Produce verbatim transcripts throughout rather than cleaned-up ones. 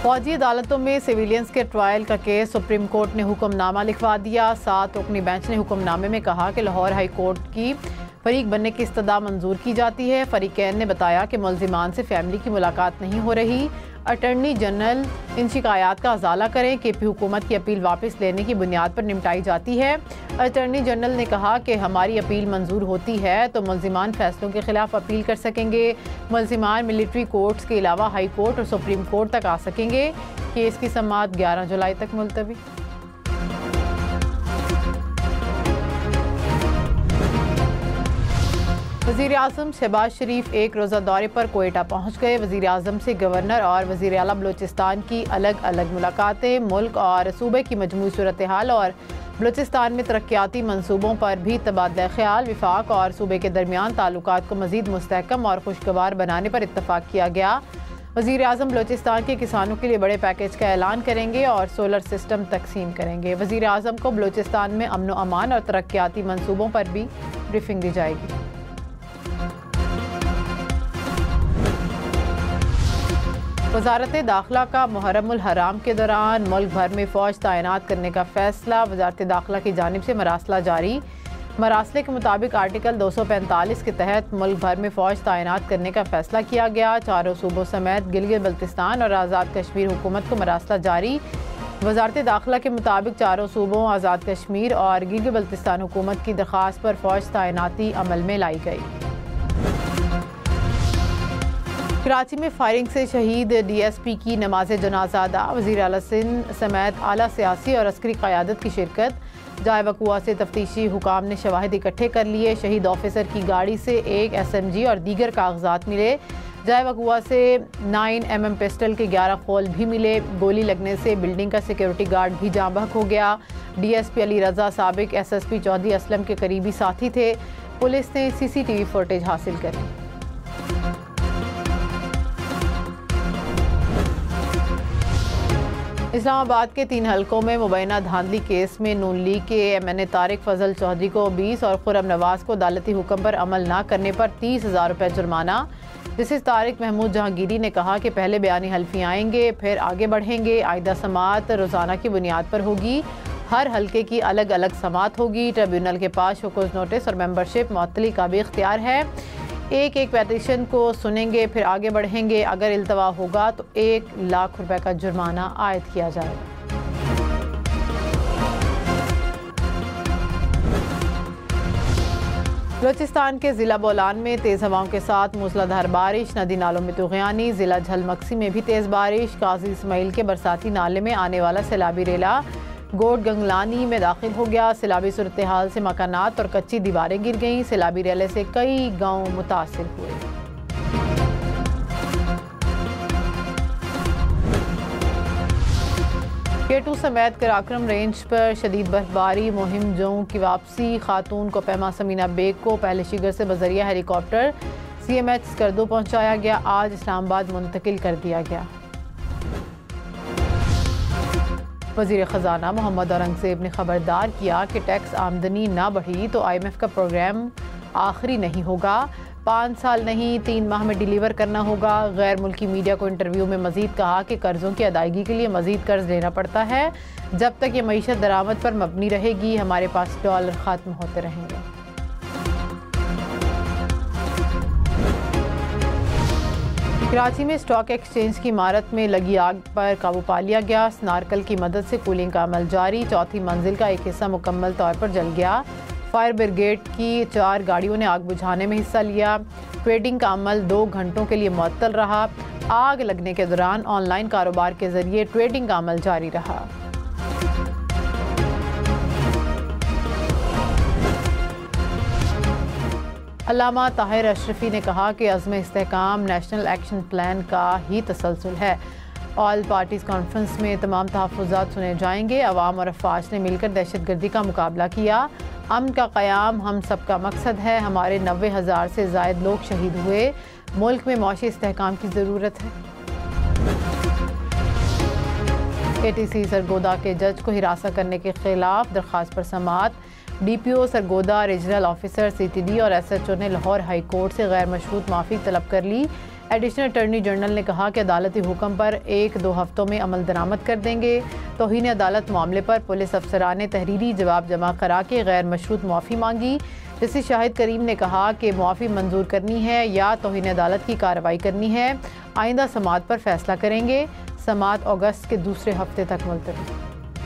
फौजी अदालतों में सिविलियंस के ट्रायल का केस सुप्रीम कोर्ट ने हुक्मनामा लिखवा दिया। सात रुकनी बेंच ने हुक्मनामे में कहा कि लाहौर हाई कोर्ट की फरीक बनने की इस्तदा मंजूर की जाती है। फरीकैन ने बताया कि मुल्जिमान से फैमिली की मुलाकात नहीं हो रही। अटर्नी जनरल इन शिकायत का अजाला करें। के पी हुकूमत की अपील वापस लेने की बुनियाद पर निपटाई जाती है। अटर्नी जनरल ने कहा कि हमारी अपील मंजूर होती है तो मुल्जिमान फैसलों के खिलाफ अपील कर सकेंगे। मुल्जिमान मिलिट्री कोर्ट्स के अलावा हाई कोर्ट और सुप्रीम कोर्ट तक आ सकेंगे। केस की समाअत ग्यारह जुलाई तक मुलतवी। वज़ीर आज़म शहबाज शरीफ एक रोज़ा दौरे पर कोयटा पहुँच गए। वज़ीर आज़म से गवर्नर और वज़ीर आला बलूचिस्तान की अलग अलग मुलाकातें, मुल्क और सूबे की मजमूई सूरत हाल और बलूचिस्तान में तरक्याती मनसूबों पर भी तबादला ख्याल। विफाक और सूबे के दरमियान ताल्लुकात को मज़ीद मुस्तहकम और खुशगवार बनाने पर इत्तफाक किया गया। वज़ीर आज़म बलूचिस्तान के किसानों के लिए बड़े पैकेज का ऐलान करेंगे और सोलर सिस्टम तकसीम करेंगे। वज़ीर आज़म को बलूचिस्तान में अमन व अमान और तरक्याती मनसूबों पर भी ब्रीफिंग दी जाएगी। वज़ारत दाखिला का मुहर्रमुल हराम के दौरान मुल्क भर में फ़ौज तैनात करने का फ़ैसला। वज़ारत दाखिला की जानिब से मरासला जारी। मरासले के मुताबिक आर्टिकल दो सौ पैंतालीस के तहत मुल्क भर में फ़ौज तैनात करने का फ़ैसला किया गया। चारों सूबों समेत गिलगित बल्तिस्तान और आज़ाद कश्मीर हुकूमत को मरासला जारी। वज़ारत दाखिला के मुताबिक चारों सूबों आज़ाद कश्मीर और गिलगित बल्तिस्तान हुकूमत की दरख्वास्त पर फ़ौज तैनाती अमल में लाई गई। कराची में फायरिंग से शहीद डी एस पी की नमाज जनाजा अदा। वज़ीर आला सिंध समेत आला सियासी और अस्करी क़यादत की शिरकत। जाए वक़ुआ से तफ्तीशी हुकाम ने शवाहिद इकट्ठे कर लिए। शहीद ऑफिसर की गाड़ी से एक एस एम जी और दीगर कागजात मिले। जाए वक़ुआ से नाइन एम एम पिस्टल के ग्यारह खोल भी मिले। गोली लगने से बिल्डिंग का सिक्योरिटी गार्ड भी जाँ बहक हो गया। D S P Ali Raza साबिक S S P Chaudhry Aslam के करीबी साथी थे। पुलिस ने C C T V footage हासिल करी। इस्लामाबाद के तीन हलकों में मुबैना धांधली केस में नून लीग के M N A Tariq Fazal Chaudhry को बीस और खुर्रम नवाज को अदालती हुक्म पर अमल न करने पर तीस हज़ार रुपये जुर्माना। जस्टिस तारिक महमूद जहांगीरी ने कहा कि पहले बयानी हल्फी आएंगे फिर आगे बढ़ेंगे। आइंदा समाअत रोज़ाना की बुनियाद पर होगी। हर हल्के की अलग अलग समाअत होगी। ट्रिब्यूनल के पास शोकॉज नोटिस और मेंबरशिप मुअत्तली का भी इख्तियार है। एक एक पेटिशन को सुनेंगे फिर आगे बढ़ेंगे। अगर इल्तवा होगा तो एक लाख रुपए का जुर्माना आयद किया जाएगा। बलूचिस्तान के ज़िला बोलान में तेज़ हवाओं के साथ मूसलाधार बारिश। नदी नालों में तुग़यानी। ज़िला झलमक्सी में भी तेज़ बारिश। काजी इस्माइल के बरसाती नाले में आने वाला सैलाबी रेला गोड गंगलानी में दाखिल हो गया। सैलाबी सूरत हाल से मकानात और कच्ची दीवारें गिर गईं। सैलाबी रेले से कई गांव मुतासिर हुए। केटू समेत कराक्रम रेंज पर शदीद बर्फबारी। मुहिम जों की वापसी। खातून को पैमा समीना बेग को पहले शिगर से बजरिया helicopter C M H Skardu पहुँचाया गया। आज इस्लामाबाद मुंतकिल कर दिया गया। वज़ीर ख़जाना मोहम्मद औरंगज़ेब ने खबरदार किया कि टैक्स आमदनी ना बढ़ी तो आई एम एफ का प्रोग्राम आखिरी नहीं होगा। पाँच साल नहीं तीन माह में डिलीवर करना होगा। गैर मुल्की मीडिया को इंटरव्यू में मज़ीद कहा कि कर्ज़ों की अदायगी के लिए मज़ीद कर्ज लेना पड़ता है। जब तक ये मईशत दरामद पर मबनी रहेगी हमारे पास डॉलर ख़त्म होते रहेंगे। कराची में स्टॉक एक्सचेंज की इमारत में लगी आग पर काबू पा लिया गया। स्नार्कल की मदद से कूलिंग का अमल जारी। चौथी मंजिल का एक हिस्सा मुकम्मल तौर पर जल गया। फायर ब्रिगेड की चार गाड़ियों ने आग बुझाने में हिस्सा लिया। ट्रेडिंग का अमल दो घंटों के लिए मुअत्तल रहा। आग लगने के दौरान ऑनलाइन कारोबार के जरिए ट्रेडिंग का अमल जारी रहा। अल्लामा ताहिर अशरफी ने कहा कि अज़्म इस्तेहकाम नेशनल एक्शन प्लान का ही तसलसल है। ऑल पार्टीज़ कॉन्फ्रेंस में तमाम तहफ़्फ़ुज़ात सुने जाएंगे। अवाम और अफवाज ने मिलकर दहशतगर्दी का मुकाबला किया। अमन का क़याम हम सब का मकसद है। हमारे नब्बे हज़ार से ज़ायद लोग शहीद हुए। मुल्क में मौशी इस्तेहकाम की ज़रूरत है। के टी सी सरगोदा के जज को हिरासत करने के खिलाफ दरख्वास्त पर समाअत। D P O Sargodha, regional officer C T D और एस एच ओ ने लाहौर हाई कोर्ट से गैर मशरूत माफ़ी तलब कर ली। एडिशनल अटॉर्नी जनरल ने कहा कि अदालती हुक्म पर एक दो हफ्तों में अमल दरामद कर देंगे। तौहीन अदालत मामले पर पुलिस अफसरान ने तहरीरी जवाब जमा करा के गैर मशरूत मुआफ़ी मांगी। जस्टिस शाहिद करीम ने कहा कि मुआफ़ी मंजूर करनी है या तौहीन अदालत की कार्रवाई करनी है, आइंदा समाअत पर फैसला करेंगे। समाअत अगस्त के दूसरे हफ्ते तक मुलतवी।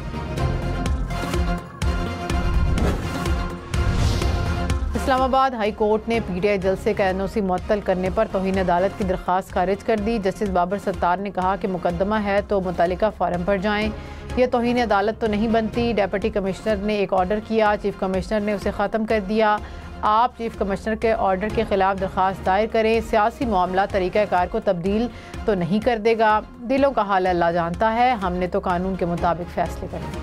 इस्लामाबाद हाई कोर्ट ने पी टी आई जलसे का एन ओ सी मुअत्तल करने पर तौहीन अदालत की दरख्वास्त खारिज कर दी। जस्टिस बाबर सत्तार ने कहा कि मुकदमा है तो मुतल्लिका फार्म पर जाएं, यह तौहीन अदालत तो नहीं बनती। डेप्यूटी कमिश्नर ने एक ऑर्डर किया, चीफ कमिश्नर ने उसे ख़त्म कर दिया। आप चीफ कमिश्नर के ऑर्डर के खिलाफ दरख्वास्त दायर करें। सियासी मामला तरीक़ाकार को तब्दील तो नहीं कर देगा। दिलों का हाल अल्लाह जानता है, हमने तो कानून के मुताबिक फ़ैसले करेंगे।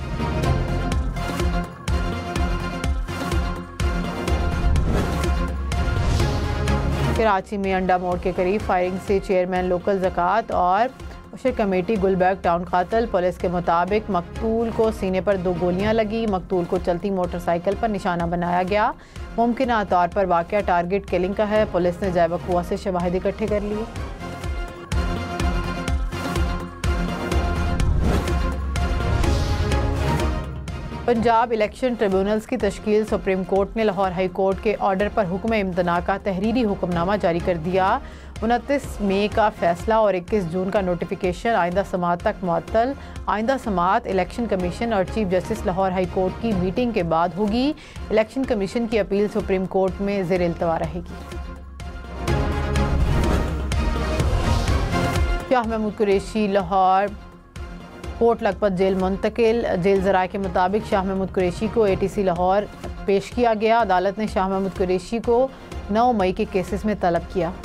कराची में अंडा मोड़ के करीब फायरिंग से चेयरमैन लोकल ज़कात और उशर कमेटी गुलबर्ग टाउन कातल। पुलिस के मुताबिक मकतूल को सीने पर दो गोलियां लगी। मकतूल को चलती मोटरसाइकिल पर निशाना बनाया गया। मुमकिन तौर पर वाक़या टारगेट किलिंग का है। पुलिस ने ज़ैब कुआ से शवाहिद इकट्ठे कर लिए। पंजाब इलेक्शन ट्रिब्यूनल्स की तश्कील। सुप्रीम कोर्ट ने लाहौर हाई कोर्ट के ऑर्डर पर हुक्म इम्तना का तहरीरी हुक्मनामा जारी कर दिया। उनतीस मई का फैसला और इक्कीस जून का नोटिफिकेशन आइंदा समाअत तक मुअत्तल। आइंदा समाअत इलेक्शन कमीशन और chief justice Lahore high court की मीटिंग के बाद होगी। इलेक्शन कमीशन की अपील सुप्रीम कोर्ट में ज़ेर इल्तवा रहेगी। शाह महमूद कुरैशी लाहौर कोर्ट लखपत जेल मुंतकिल। जेल ज़राए के मुताबिक शाह महमूद कुरैशी को ए टी सी लाहौर पेश किया गया। अदालत ने शाह महमूद कुरैशी को नौ मई के केसेस में तलब किया।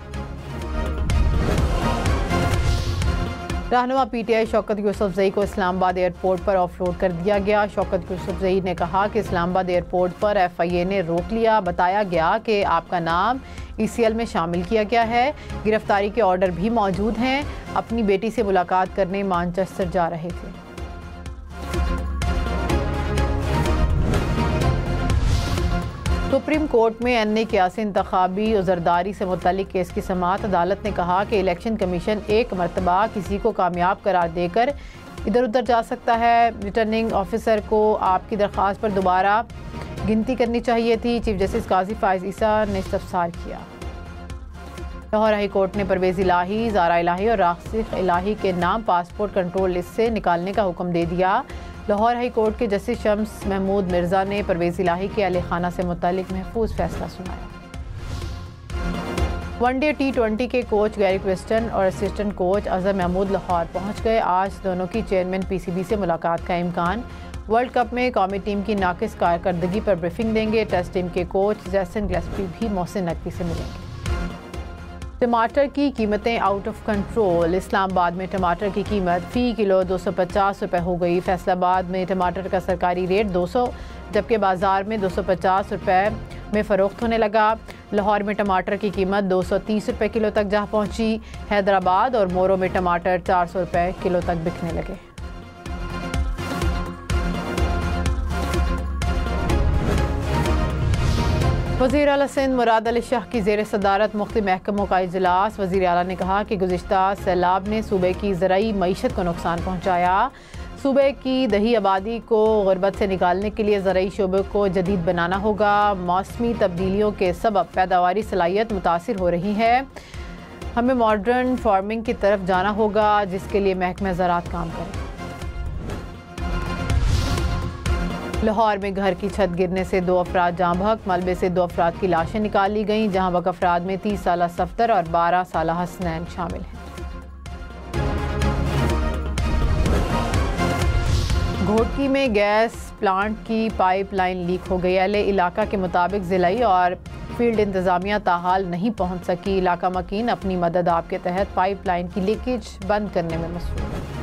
रहनुमा P T I Shaukat Yousafzai को इस्लामाबाद एयरपोर्ट पर ऑफलोड कर दिया गया। शौकत यूसुफजई ने कहा कि इस्लामाबाद एयरपोर्ट पर एफ आई ए ने रोक लिया। बताया गया कि आपका नाम ई सी एल में शामिल किया गया है। गिरफ्तारी के ऑर्डर भी मौजूद हैं। अपनी बेटी से मुलाकात करने मानचेस्टर जा रहे थे। सुप्रीम कोर्ट में एन ए इक्यासी इंतखाबी उज़रदारी से मुतल्लिक केस की समाअत। अदालत ने कहा कि इलेक्शन कमीशन एक मरतबा किसी को कामयाब करार देकर इधर उधर जा सकता है। रिटर्निंग ऑफिसर को आपकी दरख्वास्त पर दोबारा गिनती करनी चाहिए थी। चीफ जस्टिस काजी फाइज ईसा ने इस्तफसार किया। लाहौर हाई कोर्ट ने परवेज़ इलाही, ज़ारा इलाही और राशिक इलाही के नाम पासपोर्ट कंट्रोल लिस्ट से निकालने का हुक्म दे दिया। लाहौर हाई कोर्ट के जस्टिस शम्स महमूद मिर्ज़ा ने परवेज़ इलाही के अहले खाना से मुतालिक महफूज फैसला सुनाया। वनडे टी ट्वेंटी के कोच गैरी क्रिस्टन और असिस्टेंट कोच अजहर महमूद लाहौर पहुंच गए। आज दोनों की चेयरमैन पी सी बी से मुलाकात का इम्कान। वर्ल्ड कप में कौमी टीम की नाकिस कारकर्दगी पर ब्रीफिंग देंगे। टेस्ट टीम के कोच जैसन गिलस्पी भी मोहसिन नकवी से मिलेंगे। टमाटर की कीमतें आउट ऑफ कंट्रोल। इस्लामाबाद में टमाटर की कीमत फ़ी किलो दो सौ पचास रुपये हो गई। फैसलाबाद में टमाटर का सरकारी रेट दो सौ, जबकि बाज़ार में दो सौ पचास रुपये में फ़रोख्त होने लगा। लाहौर में टमाटर की कीमत दो सौ तीस रुपये किलो तक जा पहुंची। हैदराबाद और मोरो में टमाटर चार सौ रुपये किलो तक बिकने लगे। वज़ीर आला सिंध मुराद अली शाह की ज़ेर सदारत मुख्तलिफ महकमों का इजलास। वज़ीर आला ने कहा कि गुज़िश्ता सैलाब ने सूबे की ज़राई मईशत को नुकसान पहुँचाया। सूबे की दही आबादी को गुरबत से निकालने के लिए ज़राई शोबे को जदीद बनाना होगा। मौसमी तब्दीलियों के सबब पैदावारी सलाहियत मुतासिर हो रही है। हमें मॉडर्न फार्मिंग की तरफ जाना होगा, जिसके लिए महकमा ज़राअत काम करे। लाहौर में घर की छत गिरने से दो अफराद जाँ बहक। मलबे से दो अफराद की लाशें निकाली गईं, जहाँ बक अफराद में तीस साला सफदर और बारह साला हसनैन शामिल हैं। घोटकी में गैस प्लांट की पाइप लाइन लीक हो गई। अहले इलाका के मुताबिक ज़िलाई और फील्ड इंतज़ामिया ताहाल नहीं पहुँच सकी। इलाका मकीन अपनी मदद आप के तहत पाइप लाइन की लीकेज बंद करने में मसरूफ़ है।